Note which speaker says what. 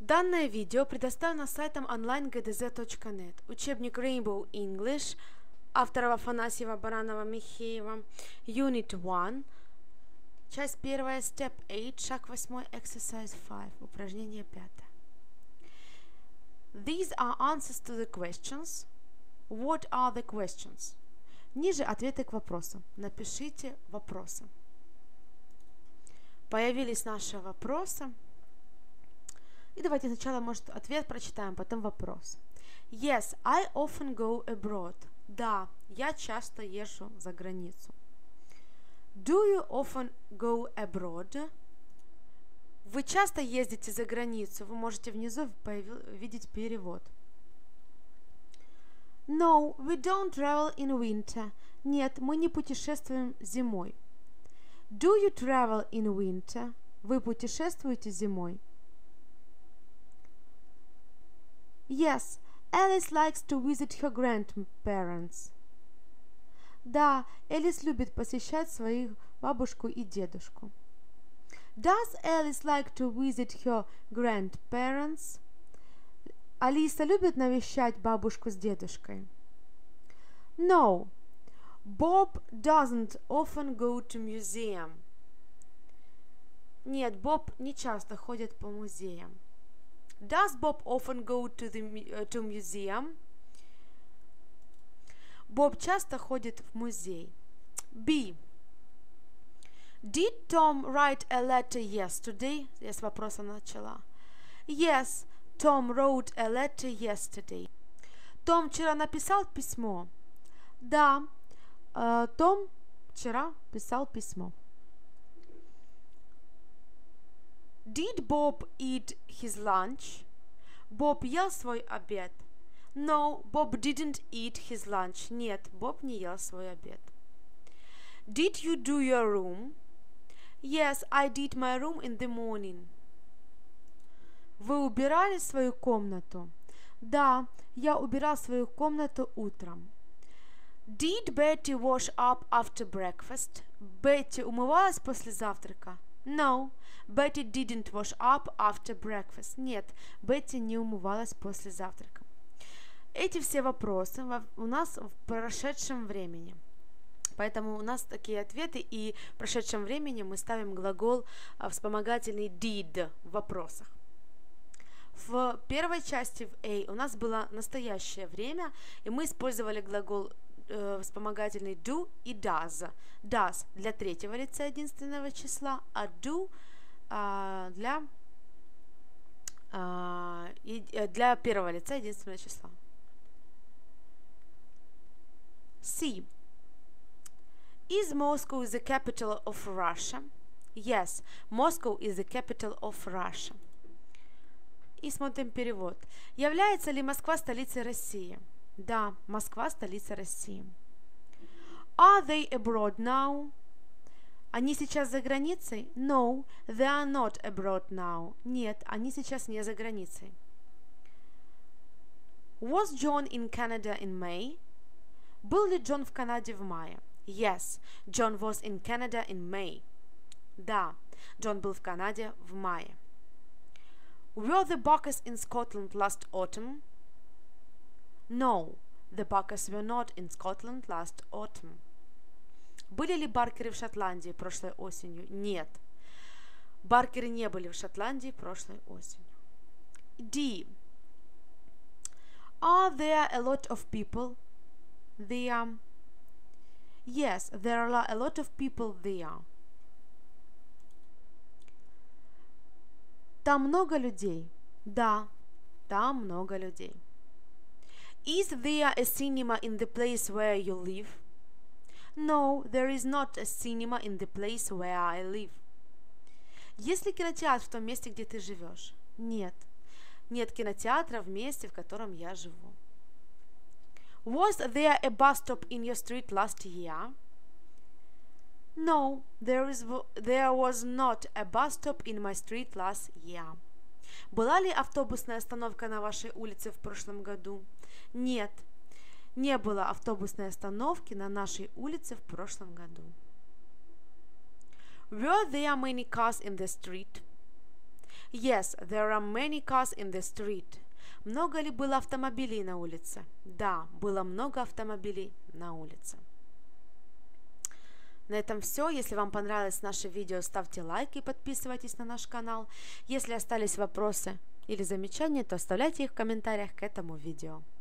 Speaker 1: Данное видео предоставлено сайтом online.gdz.net. Учебник Rainbow English автора Афанасьева, Баранова, Михеева. Unit 1. Часть 1. Step 8. Шаг 8. Exercise 5. Упражнение 5. These are answers to the questions. What are the questions? Ниже ответы к вопросам. Напишите вопросы. Появились наши вопросы. И давайте сначала, может, ответ прочитаем, потом вопрос. Yes, I often go abroad. Да, я часто езжу за границу. Do you often go abroad? Вы часто ездите за границу? Вы можете внизу видеть перевод. No, we don't travel in winter. Нет, мы не путешествуем зимой. Do you travel in winter? Вы путешествуете зимой? Yes, Alice likes to visit her grandparents. Да, Элис любит посещать своих бабушку и дедушку. Does Alice like to visit her grandparents? Алиса любит навещать бабушку с дедушкой. No, Bob doesn't often go to museum. Нет, Боб не часто ходит по музеям. Does Bob often go to museum? Боб часто ходит в музей. B. Did Tom write a letter yesterday? Я с вопроса начала. Yes, Tom wrote a letter yesterday. Том вчера написал письмо. Да, Том вчера писал письмо. Did Bob eat his lunch? Боб ел свой обед. No, Bob didn't eat his lunch. Нет, Боб не ел свой обед. Did you do your room? Yes, I did my room in the morning. Вы убирали свою комнату? Да, я убирал свою комнату утром. Did Betty wash up after breakfast? Бетти умывалась после завтрака? No, Betty didn't wash up after breakfast. Нет, Бетти не умывалась после завтрака. Эти все вопросы у нас в прошедшем времени. Поэтому у нас такие ответы, и в прошедшем времени мы ставим глагол вспомогательный did в вопросах. В первой части в A у нас было настоящее время, и мы использовали глагол вспомогательный do и does. Does для третьего лица единственного числа, а do для первого лица единственного числа. C. Is Moscow the capital of Russia? Yes, Moscow is the capital of Russia. И смотрим перевод. Является ли Москва столицей России? Да, Москва столица России. Are they abroad now? Они сейчас за границей? No, they are not abroad now. Нет, они сейчас не за границей. Was John in Canada in May? Был ли Джон в Канаде в мае? Yes, John was in Canada in May. Да, Джон был в Канаде в мае. Were the Buckers in Scotland last autumn? No, the Buckers were not in Scotland last autumn. Были ли Баркеры в Шотландии прошлой осенью? Нет. Баркеры не были в Шотландии прошлой осенью. D. Are there a lot of people there? Yes, there are a lot of people there. Там много людей? Да, там много людей. Is there a cinema in the place where you live? No, there is not a cinema in the place where I live. Есть ли кинотеатр в том месте, где ты живешь? Нет. Нет кинотеатра в месте, в котором я живу. Was there a bus stop in your street last year? No, there was not a bus stop in my street last year. Была ли автобусная остановка на вашей улице в прошлом году? Нет, не было автобусной остановки на нашей улице в прошлом году. Were there many cars in the street? Yes, there are many cars in the street. Много ли было автомобилей на улице? Да, было много автомобилей на улице. На этом все. Если вам понравилось наше видео, ставьте лайк и подписывайтесь на наш канал. Если остались вопросы или замечания, то оставляйте их в комментариях к этому видео.